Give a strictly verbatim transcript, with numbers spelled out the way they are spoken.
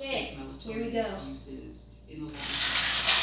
Okay, here we melatonin go. uses in the long term.